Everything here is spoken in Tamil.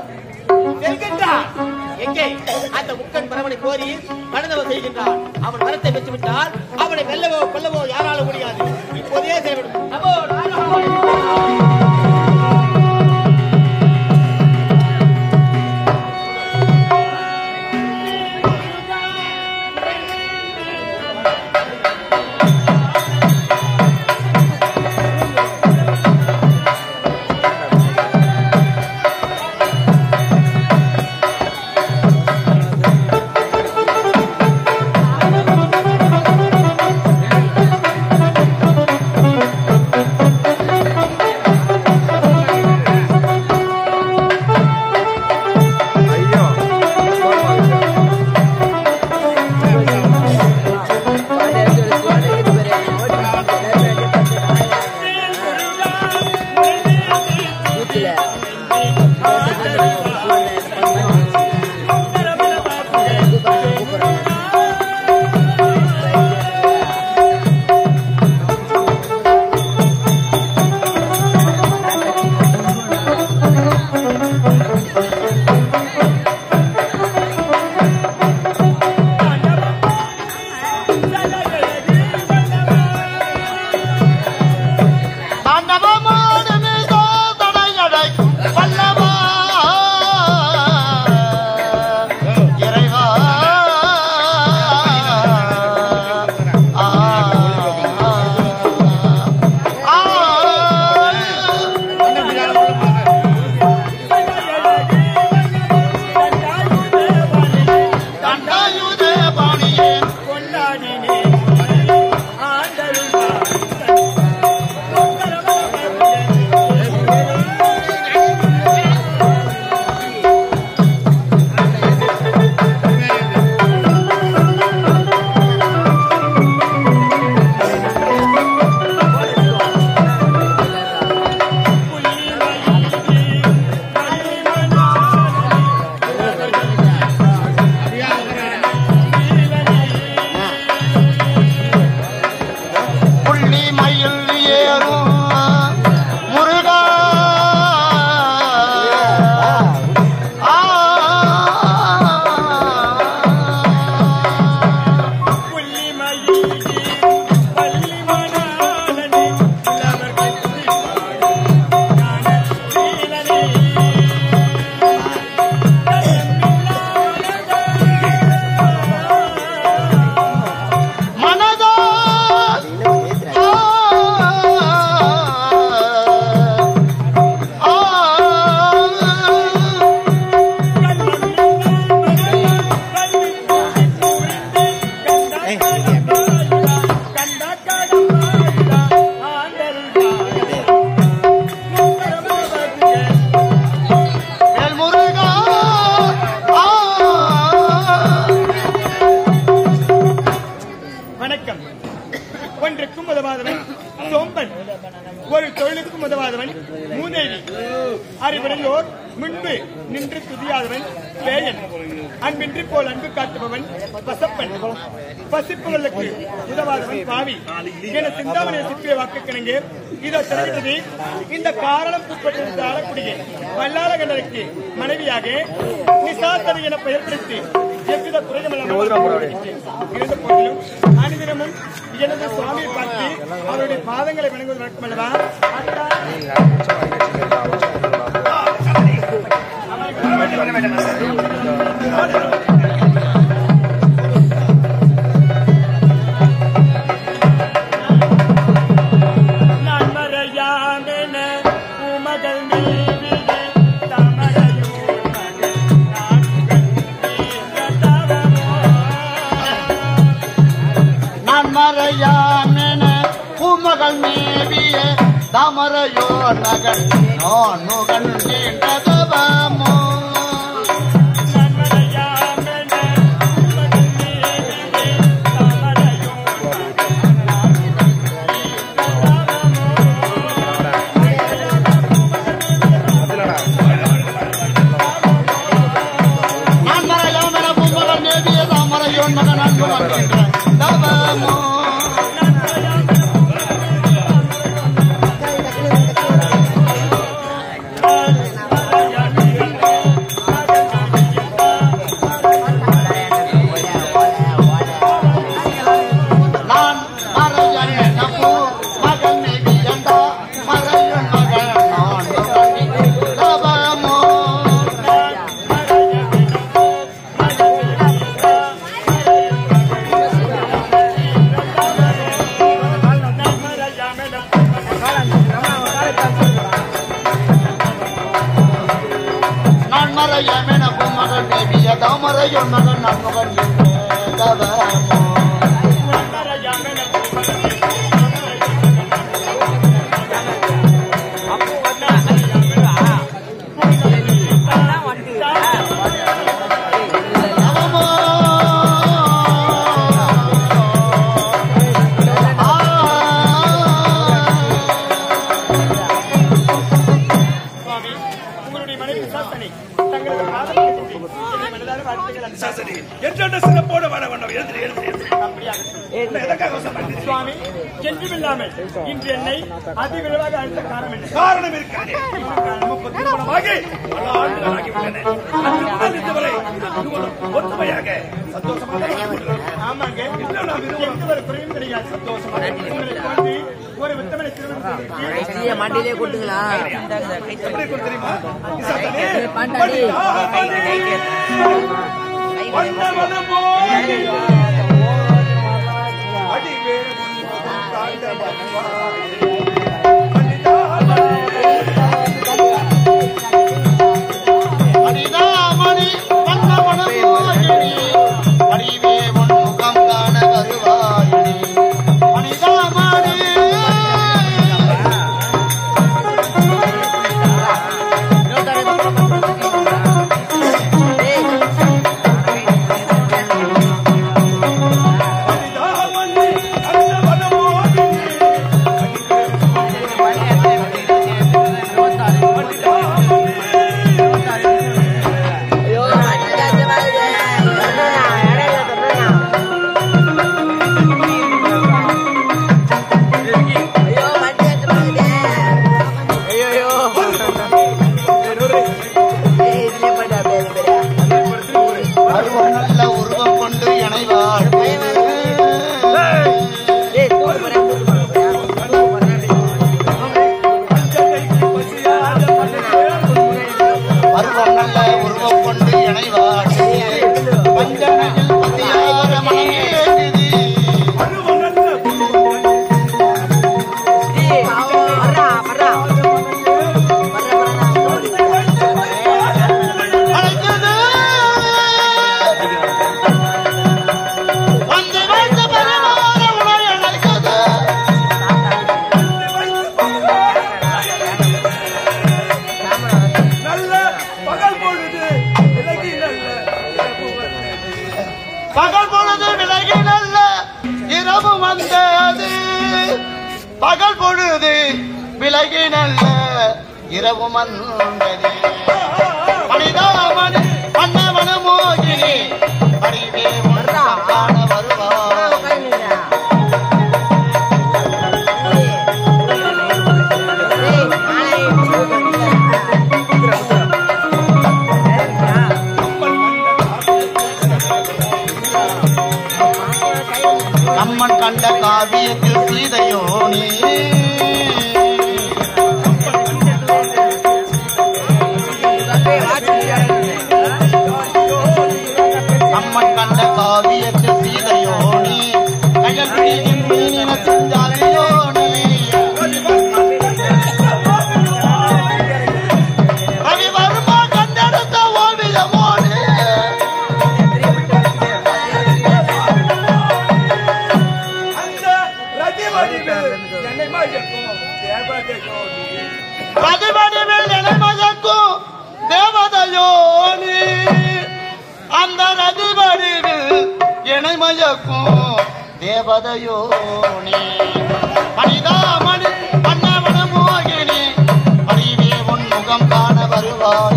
செல்கின்றான். எங்கே அந்த முக்கன் பரமனை கோரி மனதவ செய்கின்றான். அவன் வரத்தை பெற்றுவிட்டால் அவனை வெல்லவோ கொல்லவோ யாராலும் முடியாது. இப்போதே செய்யவிடும். ஒரு தொழிலுக்கும் உதவாதவன் மூதேவி, அறிவுடையோர் முன்பு நின்று துதியாதவன் பேயன், அன்பின்றி போல் அன்பு காட்டுபவன் பசப்பன், பசிப்பவர்களுக்கு உதவாதவன் பாவி என சிந்தாமணியை சிப்பிய வாக்கு கிணங்கு இதோ தெரிவித்தது. இந்த காரணம் உட்பட்டிருந்த ஆளக்கூடிய வல்லாள கண்டனுக்கு மனைவியாக நிசாத்தவி என பெயர் பிடித்து எவ்வித குறைகளும் இருந்த போதிலும் அனுதினமும் எனது சுவாமியை பார்த்து அவருடைய பாதங்களை வணங்குவது வழக்கமல்லவா? தாமரையோ நகர் நோனு கண்டதவமோ தாமரையோ நகர் தவமோ தாமரையமெனக்கும் மகன் தேவிய தாமரையோன் மகன் நன்முகன் தவமோ சுவாமி என்றுமில்லாமல் இன்று என்னை அதிவிரைவாக அழைத்த காரணம் என்ன? காரணம் இருக்காது. நமக்கு திருமணமாகி பல ஆண்டுகளாகி உள்ளன. அன்று முதல் இந்த வரை இருவரும் ஒற்றுமையாக சந்தோஷமாக ஆமாங்க, எந்த ஒரு குறையும் கிடையாது. சந்தோஷமாக உங்களுக்கு வந்து ஒரு உத்தமனை திருமணம் மண்டியிலே கொடுத்துங்களா எப்படி இருக்கும் தெரியுமா? அடிதாமணி வண்ணமணம் மோகினி அடிவே உன்முகம் காண வருவாயினி அடிதாமணி பகல் பொழுது விலகி நல்ல இரவு வந்தது பகல் பொழுது விலகி நல்ல இரவு வந்தது மனிதாமணி மன்னவன மோகினி அறிவே காண வருவார் நம்மன் கண்ட காவியத்தில் சீதையோனி நம்மன் கண்ட காவியத்தில் சீதையோனி கயல் பிடியின் மீனின செஞ்சாலியோனி ரவிவர்மா கண்டெடுத்த ஓவியமோனி பிரதிபடிவில் நிலைமயக்கும் தேவதையோனி அந்த ரதிபடிவில் இணைமயக்கும் தேவதையோனி மனிதாமணி மன்னவன மோகினி அறிவே உன் முகம் காண வருவார்